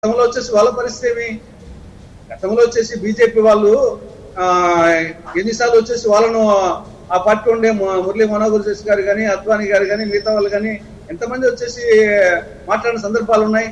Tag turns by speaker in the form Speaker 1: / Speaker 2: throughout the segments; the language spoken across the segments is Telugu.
Speaker 1: గతంలో వచ్చేసి వాళ్ళ పరిస్థితి ఏమి? గతంలో వచ్చేసి బీజేపీ వాళ్ళు ఎన్నిసార్లు వచ్చేసి వాళ్ళను ఆ పార్టీ ఉండే మురళీ మనోహర్ జోషి గారు కానీ, అద్వానీ గారు కానీ, మిగతా వాళ్ళు కానీ ఎంతమంది వచ్చేసి మాట్లాడిన సందర్భాలు ఉన్నాయి.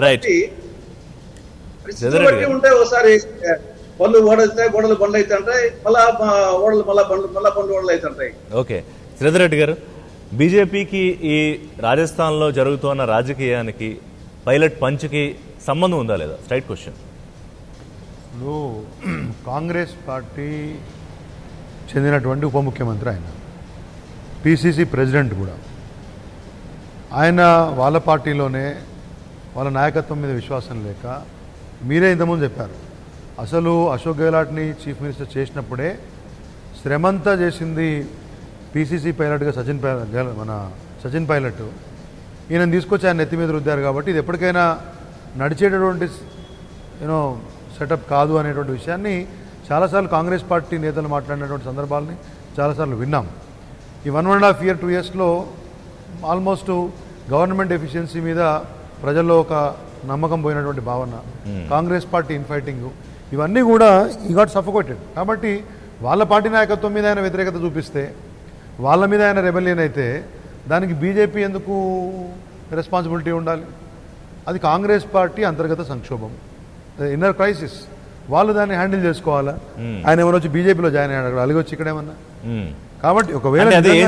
Speaker 1: పరిస్థితులు బట్టి ఉంటాయి. ఒకసారి బళ్ళు ఓడవుతాయి, గోడలు బండ్లు అయితే ఉంటాయి, మళ్ళా ఓడలు మళ్ళా బండ్లు ఓడలు అయితే ఉంటాయి.
Speaker 2: ఓకే, శ్రీధర్ రెడ్డి గారు, బీజేపీకి ఈ రాజస్థాన్లో జరుగుతున్న రాజకీయానికి పైలట్ పంచ్కి సంబంధం ఉందా లేదా? Straight question.
Speaker 3: ఇప్పుడు కాంగ్రెస్ పార్టీ చెందినటువంటి ఉప ముఖ్యమంత్రి ఆయన, పిసిసి ప్రెసిడెంట్ కూడా, ఆయన వాళ్ళ పార్టీలోనే వాళ్ళ నాయకత్వం మీద విశ్వాసం లేక, మీరే ఇంతకుముందు చెప్పారు, అసలు అశోక్ గెహ్లాట్ని చీఫ్ మినిస్టర్ చేసినప్పుడే శ్రమంతా చేసింది పిసిసి పైలట్గా సచిన్ పైలట్. ఈయన తీసుకొచ్చి ఆయన నెత్తి మీద రుద్దారు. కాబట్టి ఇది ఎప్పటికైనా నడిచేటటువంటి సెటప్ కాదు అనేటువంటి విషయాన్ని చాలాసార్లు కాంగ్రెస్ పార్టీ నేతలు మాట్లాడినటువంటి సందర్భాలని చాలాసార్లు విన్నాం. ఈ 1.5 year 2 yearsలో ఆల్మోస్ట్ గవర్నమెంట్ ఎఫిషియన్సీ మీద ప్రజల్లో ఒక నమ్మకం పోయినటువంటి భావన, కాంగ్రెస్ పార్టీ ఇన్ఫైటింగ్, ఇవన్నీ కూడా ఈ గాట్ సఫోకేటెడ్. కాబట్టి వాళ్ళ పార్టీ నాయకత్వం మీద ఆయన వ్యతిరేకత చూపిస్తే, వాళ్ళ మీద ఆయన రెబెలియన్ అయితే దానికి బీజేపీ ఎందుకు రెస్పాన్సిబిలిటీ ఉండాలి? అది కాంగ్రెస్ పార్టీ అంతర్గత సంక్షోభం, ఇన్నర్ క్రైసిస్. వాళ్ళు దాన్ని హ్యాండిల్ చేసుకోవాలా? ఆయన ఏమైనా వచ్చి బీజేపీలో జాయిన్ అయ్యాడు, అలాగే వచ్చి ఇక్కడ ఏమన్నా. కాబట్టి ఒకవేళ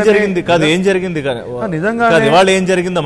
Speaker 2: నిజంగా ఇవాళ ఏం జరిగిందో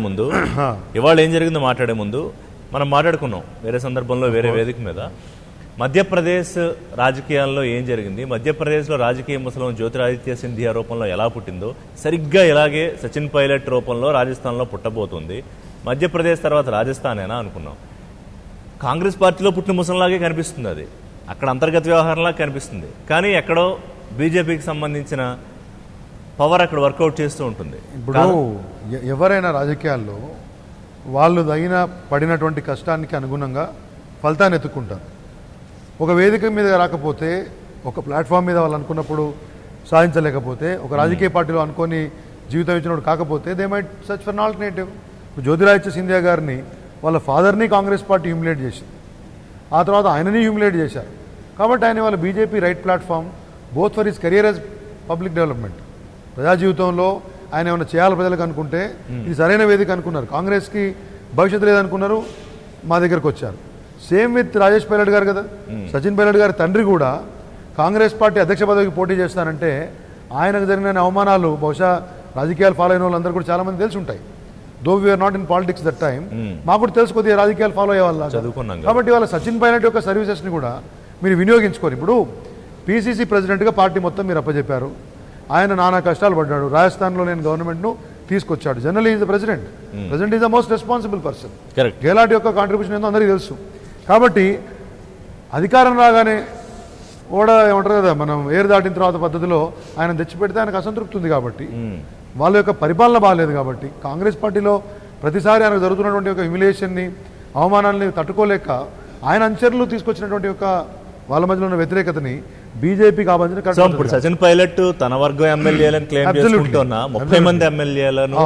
Speaker 2: మాట్లాడే ముందు మనం మాట్లాడుకున్నాం వేరే సందర్భంలో, వేరే వేదిక మీద. మధ్యప్రదేశ్ రాజకీయాల్లో ఏం జరిగింది, మధ్యప్రదేశ్లో రాజకీయ ముసలం జ్యోతిరాదిత్య సింధియా రూపంలో ఎలా పుట్టిందో సరిగ్గా ఇలాగే సచిన్ పైలట్ రూపంలో రాజస్థాన్లో పుట్టబోతుంది. మధ్యప్రదేశ్ తర్వాత రాజస్థానేనా అనుకున్నాం. కాంగ్రెస్ పార్టీలో పుట్టిన ముసలంలాగే కనిపిస్తుంది, అది అక్కడ అంతర్గత వ్యవహారంలా కనిపిస్తుంది. కానీ ఎక్కడో బీజేపీకి సంబంధించిన పవర్ అక్కడ వర్కౌట్ చేస్తూ ఉంటుంది.
Speaker 3: ఇప్పుడు ఎవరైనా రాజకీయాల్లో వాళ్ళు పడినటువంటి కష్టానికి అనుగుణంగా ఫలితాన్ని ఎత్తుకుంటారు. ఒక వేదిక మీద రాకపోతే, ఒక ప్లాట్ఫామ్ మీద వాళ్ళు అనుకున్నప్పుడు సాధించలేకపోతే, ఒక రాజకీయ పార్టీలో అనుకొని జీవితం ఇచ్చినప్పుడు కాకపోతే, they might search for an alternative. Jyotiraditya Scindia గారిని వాళ్ళ ఫాదర్ని కాంగ్రెస్ పార్టీ హ్యూమిలేట్ చేసింది, ఆ తర్వాత ఆయనని హ్యూమిలేట్ చేశారు. కాబట్టి ఆయన వాళ్ళ BJP right platform both for his career as public development. ప్రజా జీవితంలో ఆయన ఏమైనా చేయాలి ప్రజలకు అనుకుంటే ఇది సరైన వేదిక అనుకున్నారు. కాంగ్రెస్కి భవిష్యత్తు లేదనుకున్నారు, మా దగ్గరకు వచ్చారు. సేమ్ విత్ రాజేష్ పైలట్ గారు కదా. సచిన్ పైలట్ గారి తండ్రి కూడా కాంగ్రెస్ పార్టీ అధ్యక్ష పదవికి పోటీ చేస్తానంటే ఆయనకు జరిగిన అవమానాలు బహుశా రాజకీయాలు ఫాలో అయిన వాళ్ళందరూ కూడా చాలా మంది తెలిసి ఉంటాయి. Though we are not in politics that time, మాకు కూడా తెలుసు కొద్దిగా రాజకీయాలు ఫాలో అయ్యే వాళ్ళ. కాబట్టి వాళ్ళ సచిన్ పైలట్ యొక్క సర్వీసెస్ని కూడా మీరు వినియోగించుకోరు. ఇప్పుడు పిసిసి ప్రెసిడెంట్గా పార్టీ మొత్తం మీరు అప్పచెప్పారు, ఆయన నానా కష్టాలు పడ్డాడు, రాజస్థాన్లో నేను గవర్నమెంట్ను తీసుకొచ్చాడు. Generally is the president is the most responsible person. Gehlot యొక్క కాంట్రిబ్యూషన్ ఏందో అందరికీ తెలుసు. కాబట్టి అధికారం రాగానే ఏమంటారు కదా, మనం ఏరు దాటిన తర్వాత పద్ధతిలో ఆయన తెచ్చిపెడితే ఆయనకు అసంతృప్తి ఉంది. కాబట్టి వాళ్ళ యొక్క పరిపాలన బాగాలేదు. కాబట్టి కాంగ్రెస్ పార్టీలో ప్రతిసారి ఆయనకు జరుగుతున్నటువంటి ఒక హ్యూమిలియేషన్ని, అవమానాన్ని తట్టుకోలేక ఆయన అనుచరులు తీసుకొచ్చినటువంటి యొక్క వాళ్ళ మధ్యలో ఉన్న వ్యతిరేకతని బీజేపీకి ఆబంధించిన
Speaker 2: సచిన్ పైలట్ తన వర్గం ఎమ్మెల్యేలను క్లెయిమ్ చేసుకుంటున్నా 30 మంది ఎమ్మెల్యేలను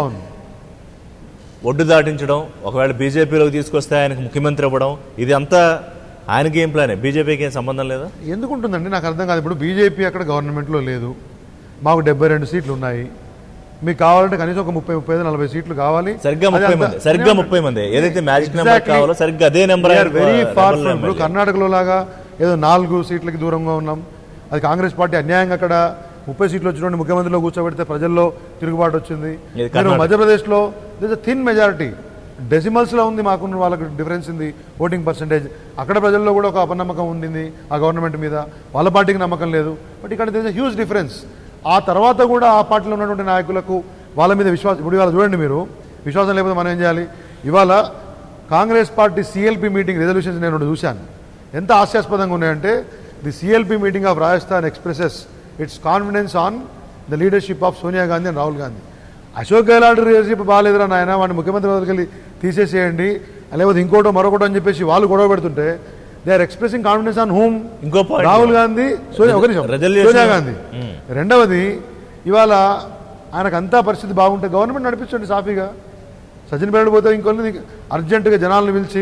Speaker 2: ఒడ్డు దాటించడం, ఒకవేళ బీజేపీలోకి తీసుకొస్తే ఆయనకు ముఖ్యమంత్రి ఇవ్వడం, ఇది అంతా ఆయనకి ఏం ప్లానే? బీజేపీకి ఏం సంబంధం లేదా?
Speaker 3: ఎందుకుంటుందండి నాకు అర్థం కాదు. ఇప్పుడు బీజేపీ అక్కడ గవర్నమెంట్లో లేదు, మాకు 72 సీట్లు ఉన్నాయి, మీకు కావాలంటే కనీసం ఒక 30, 35, 40 సీట్లు కావాలి.
Speaker 2: సరిగ్గా 30 మంది ఏదైతే మ్యాజిక్ నెంబర్ కావాలో సరిగ్గా అదే నెంబర్.
Speaker 3: Very far from. ఇప్పుడు కర్ణాటకలో లాగా ఏదో 4 సీట్లకి దూరంగా ఉన్నాం. అది కాంగ్రెస్ పార్టీ అన్యాయంగా అక్కడ 30 సీట్లు వచ్చినటువంటి ముఖ్యమంత్రిలో కూర్చోబెడితే ప్రజల్లో తిరుగుబాటు వచ్చింది. మధ్యప్రదేశ్లో దిస్ అ థిన్ మెజారిటీ, డెసిమల్స్లో ఉంది మాకున్న వాళ్ళకి డిఫరెన్స్ ఉంది ఓటింగ్ పర్సంటేజ్. అక్కడ ప్రజల్లో కూడా ఒక అపనమ్మకం ఉండింది ఆ గవర్నమెంట్ మీద, వాళ్ళ పార్టీకి నమ్మకం లేదు. బట్ ఇక్కడ దిస్ అ హ్యూజ్ డిఫరెన్స్. ఆ తర్వాత కూడా ఆ పార్టీలో ఉన్నటువంటి నాయకులకు వాళ్ళ మీద విశ్వాసం. ఇప్పుడు ఇవాళ చూడండి, మీరు విశ్వాసం లేకపోతే మనం ఏం చేయాలి? ఇవాళ Congress party CLP meeting resolutions నేను చూశాను, ఎంత హాస్యాస్పదంగా ఉన్నాయంటే, the CLP meeting of Rajasthan expresses its confidence on the leadership of Sonia Gandhi and Rahul Gandhi. Ashok Gehlot leadership బాగాలేదురా నాయన, వాడిని ముఖ్యమంత్రి పదవికి తీసేసేయండి, లేకపోతే ఇంకోటో మరొకటో అని చెప్పేసి వాళ్ళు గొడవ పెడుతుంటే they are expressing confidence on whom? Rahul Gandhi, Sonia Gandhi. రెండవది, ఇవాళ ఆయనకంతా పరిస్థితి బాగుంటే గవర్నమెంట్ నడిపించండి సాఫీగా. సచిన్ పైలట్ పోతే ఇంకొన్ని అర్జెంటుగా జనాలను పిలిచి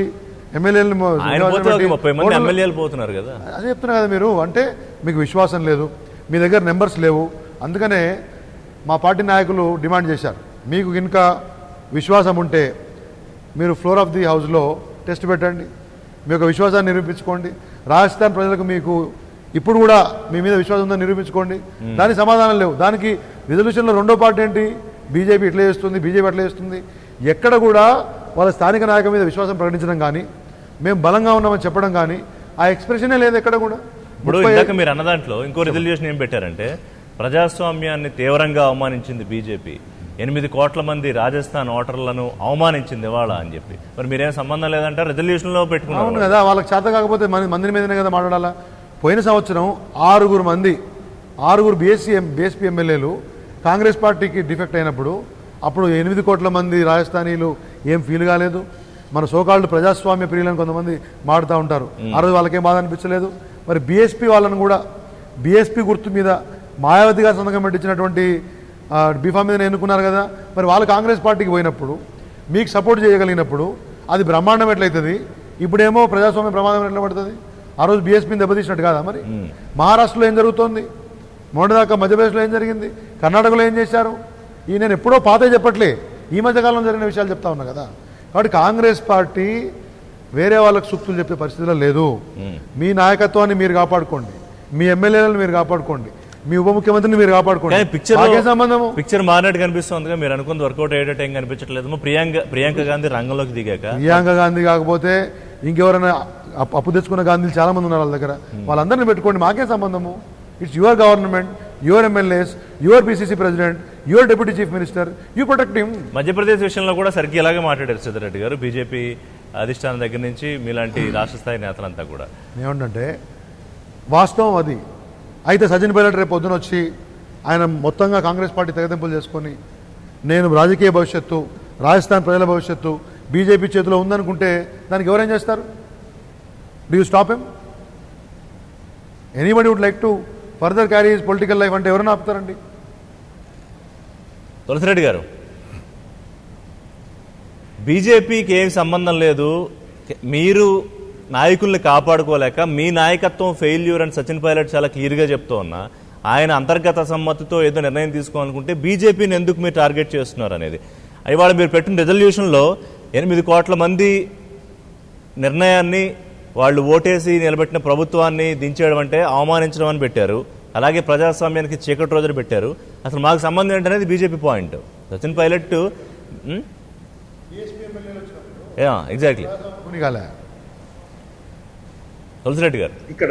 Speaker 3: ఎమ్మెల్యేలు
Speaker 2: ఆయన పోతే ఒక 30 మంది ఎమ్మెల్యేలు పోతున్నారు కదా.
Speaker 3: అదే చెప్తున్నా కదా మీరు. అంటే మీకు విశ్వాసం లేదు, మీ దగ్గర నెంబర్స్ లేవు. అందుకనే మా పార్టీ నాయకులు డిమాండ్ చేశారు, మీకు ఇంకా విశ్వాసం ఉంటే మీరు ఫ్లోర్ ఆఫ్ ది హౌస్లో టెస్ట్ పెట్టండి, మీ యొక్క విశ్వాసాన్ని నిరూపించుకోండి. రాజస్థాన్ ప్రజలకు మీకు ఇప్పుడు కూడా మీ మీద విశ్వాసం ఉందని నిరూపించుకోండి. దానికి సమాధానం లేవు. దానికి రిజల్యూషన్లో రెండో పార్ట్ ఏంటి, బీజేపీ ఇట్లా చేస్తుంది, బీజేపీ అట్లా చేస్తుంది. ఎక్కడ కూడా వాళ్ళ స్థానిక నాయకుల మీద విశ్వాసం ప్రకటించడం కానీ, మేము బలంగా ఉన్నామని చెప్పడం కానీ ఆ ఎక్స్ప్రెషనే లేదు ఎక్కడ కూడా.
Speaker 2: ఇప్పుడు ఇందాక మీరు అన్న దాంట్లో ఇంకో రిజల్యూషన్ ఏం పెట్టారంటే, ప్రజాస్వామ్యాన్ని తీవ్రంగా అవమానించింది బీజేపీ, 8 కోట్ల మంది రాజస్థాన్ ఓటర్లను అవమానించింది ఇవాళ అని చెప్పి. మరి మీరేం సంబంధం లేదంటే రిజల్యూషన్లో పెట్టుకున్నారు.
Speaker 3: అవును కదా, వాళ్ళకి చేత కాకపోతే మంది మీదనే కదా మాట్లాడాలా. పోయిన సంవత్సరం 6 బీఎస్పీ ఎమ్మెల్యేలు కాంగ్రెస్ పార్టీకి డిఫెక్ట్ అయినప్పుడు అప్పుడు 8 కోట్ల మంది రాజస్థానీలు ఏం ఫీల్ కాలేదు. మన సోకాళ్ళు ప్రజాస్వామ్య ప్రియులను కొంతమంది మాడుతూ ఉంటారు, ఆ రోజు వాళ్ళకేం బాధ అనిపించలేదు. మరి బీఎస్పీ వాళ్ళను కూడా బీఎస్పీ గుర్తు మీద మాయావతి గారు సంతకం పెట్టించినటువంటి బీఫామ్ మీద ఎన్నుకున్నారు కదా. మరి వాళ్ళు కాంగ్రెస్ పార్టీకి పోయినప్పుడు మీకు సపోర్ట్ చేయగలిగినప్పుడు అది బ్రహ్మాండం ఎట్లయితుంది, ఇప్పుడేమో ప్రజాస్వామ్య ప్రమాదం ఎట్లా పడుతుంది? ఆ రోజు బీఎస్పీని దెబ్బతీసినట్టు కాదా? మరి మహారాష్ట్రలో ఏం జరుగుతోంది, మొన్నదాకా మధ్యప్రదేశ్లో ఏం జరిగింది, కర్ణాటకలో ఏం చేశారు? ఈ నేను ఎప్పుడో పాతే చెప్పట్లే, ఈ మధ్యకాలంలో జరిగిన విషయాలు చెప్తా ఉన్నా కదా. కాబట్టి కాంగ్రెస్ పార్టీ వేరే వాళ్ళకు సూక్తులు చెప్పే పరిస్థితిలో లేదు. మీ నాయకత్వాన్ని మీరు కాపాడుకోండి, మీ ఎమ్మెల్యేలను మీరు కాపాడుకోండి, మీ ఉప ముఖ్యమంత్రిని మీరు కాపాడుకోండి.
Speaker 2: పిక్చర్ మారినట్టు కనిపిస్తుంది, మీరు అనుకుంది వర్కౌట్ అయ్యేటట్టు ఏం కనిపించట్లేదు. ప్రియాంక గాంధీ రంగంలోకి దిగాక,
Speaker 3: ప్రియాంక గాంధీ కాకపోతే ఇంకెవరైనా అప్పు తెచ్చుకున్న గాంధీలు చాలా మంది ఉన్నారు వాళ్ళ దగ్గర, వాళ్ళందరినీ పెట్టుకోండి, మాకే సంబంధము. It's your government, your MLAs, your PCC president, your deputy chief minister, you protect him.
Speaker 2: Madhya Pradesh విషయంలో కూడా సరిగ్గా ఇలాగే మాట్లాడారు సిద్ధారెడ్డి గారు, బీజేపీ అధిష్టానం దగ్గర నుంచి మీలాంటి రాష్ట్ర స్థాయి నేతలంతా కూడా.
Speaker 3: ఏమంటే వాస్తవం అది. అయితే సచిన్ పైలట్ రేపు పొద్దున వచ్చి ఆయన మొత్తంగా కాంగ్రెస్ పార్టీ తెగదెంపులు చేసుకొని నేను రాజకీయ భవిష్యత్తు, రాజస్థాన్ ప్రజల భవిష్యత్తు బీజేపీ చేతిలో ఉందనుకుంటే దానికి ఎవరేం చేస్తారు? Do you stop him? Anybody would like to further carry his political life అంటే ఎవరైనా ఆపుతారండి?
Speaker 2: తులసిరెడ్డి గారు, బీజేపీకి ఏం సంబంధం లేదు, మీరు నాయకుల్ని కాపాడుకోలేక మీ నాయకత్వం ఫెయిల్యూర్ అని సచిన్ పైలట్ చాలా క్లియర్గా చెప్తూ ఉన్నా, ఆయన అంతర్గత సమ్మతితో ఏదో నిర్ణయం తీసుకోవాలనుకుంటే బీజేపీని ఎందుకు మీరు టార్గెట్ చేస్తున్నారు అనేది. ఇవాళ మీరు పెట్టిన రిజల్యూషన్లో 8 కోట్ల మంది నిర్ణయాన్ని వాళ్ళు ఓటేసి నిలబెట్టిన ప్రభుత్వాన్ని దించేయడం అంటే అవమానించడం అని పెట్టారు. అలాగే ప్రజాస్వామ్యానికి చీకటి రోజులు పెట్టారు. అసలు మాకు సంబంధం ఏంటనేది BJP point. Sachin Pilot exactly. Tulasi Reddy గారు,
Speaker 1: ఇక్కడ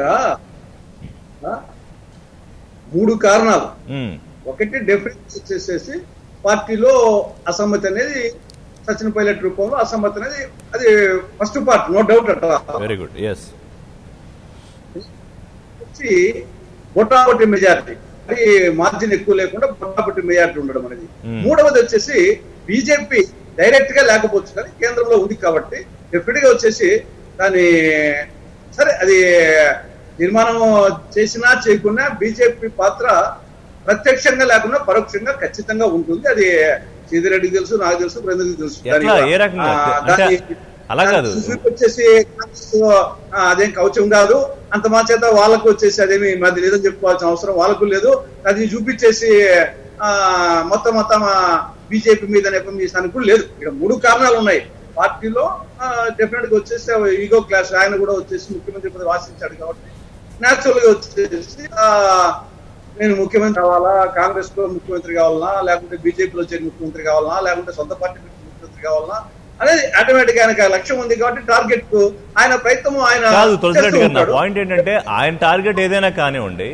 Speaker 1: 3 కారణాలు. ఒకటి డెఫినెట్ వచ్చేసేసి పార్టీలో అసమ్మతి అనేది, సచిన్ పైలట్ రూపంలో అసమ్మతి అనేది అది first part, no doubt at all.
Speaker 2: Very good. Yes.
Speaker 1: వచ్చి బొటాబొట్టి మెజారిటీ, అది మార్జిన్ ఎక్కువ లేకుండా బొటాబొట్టి మెజారిటీ ఉండడం అనేది. మూడవది వచ్చేసి బీజేపీ డైరెక్ట్ గా లేకపోవచ్చు కానీ కేంద్రంలో ఉంది కాబట్టి డెఫినెట్ గా వచ్చేసి దాని సరే అది నిర్మాణం చేసినా చేయకున్నా బీజేపీ పాత్ర ప్రత్యక్షంగా లేకుండా పరోక్షంగా ఖచ్చితంగా ఉంటుంది. అది సీదిరెడ్డికి తెలుసు, నాకు తెలుసు, ప్రజలకు తెలుసు. వచ్చేసి అదేం కవచం కాదు, అంత మా చేత వాళ్ళకు వచ్చేసి అదేమి మాది లేదని చెప్పుకోవాల్సిన అవసరం వాళ్ళకు లేదు. అది చూపించేసి మొత్తం బీజేపీ మీద నెపం కూడా లేదు. ఇక్కడ 3 కారణాలు ఉన్నాయి పార్టీలో. డెఫినెట్ గా వచ్చేసి ఈగో క్లాష్, ఆయన కూడా వచ్చేసి ముఖ్యమంత్రి పదవి ఆశించాడు కాబట్టి న్యాచురల్ గా వచ్చేసి నేను ముఖ్యమంత్రి కావాలా, కాంగ్రెస్ లో ముఖ్యమంత్రి కావాలన్నా, లేకుంటే బీజేపీలో చేరి ముఖ్యమంత్రి కావాలన్నా, లేకుంటే సొంత పార్టీ ముఖ్యమంత్రి కావాలన్నా అనేది ఆటోమేటిక్ ఆయనకు లక్ష్యం ఉంది కాబట్టి టార్గెట్ ఆయన ప్రయత్నం ఆయన.
Speaker 2: పాయింట్ ఏంటంటే ఆయన టార్గెట్ ఏదైనా కానివ్వండి,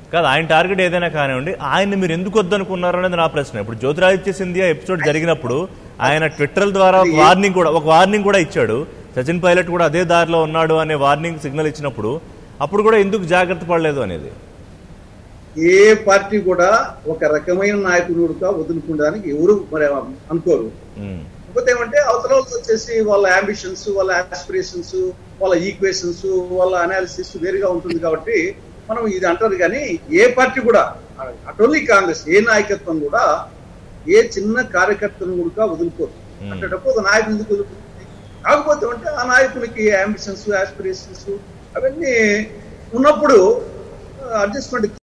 Speaker 2: ఆయన్ని మీరు ఎందుకు వద్దనుకున్నారు అనేది నా ప్రశ్న. ఇప్పుడు జ్యోతిరాదిత్య సింధియా ఎపిసోడ్ జరిగినప్పుడు ఆయన ట్విట్టర్ ద్వారా ఒక వార్నింగ్ కూడా ఇచ్చాడు. సచిన్ పైలట్ కూడా అదే దారిలో ఉన్నాడు అనే వార్నింగ్ సిగ్నల్ ఇచ్చినప్పుడు అప్పుడు కూడా ఎందుకు జాగ్రత్త పడలేదు అనేది.
Speaker 1: ఏ పార్టీ కూడా ఒక రకమైన నాయకుడుగా వదులుకుంటానికి ఎవరు మరి అనుకోరు. కాకపోతే ఏమంటే అవతల వచ్చేసి వాళ్ళ అంబిషన్స్, వాళ్ళ ఆస్పిరేషన్స్, వాళ్ళ ఈక్వేషన్స్, వాళ్ళ అనాలిసిస్ వేరుగా ఉంటుంది కాబట్టి మనం ఇది అంటారు. కానీ ఏ పార్టీ కూడా అట్ ఓన్లీ కాంగ్రెస్, ఏ నాయకత్వం కూడా ఏ చిన్న కార్యకర్తను కూడా వదులుకోరు. అంటేటప్పుడు ఒక నాయకుడు ఎందుకు వదులుకుంటుంది? కాకపోతే ఉంటే ఆ నాయకునికి అంబిషన్స్, ఆస్పిరేషన్స్ అవన్నీ ఉన్నప్పుడు అడ్జస్ట్మెంట్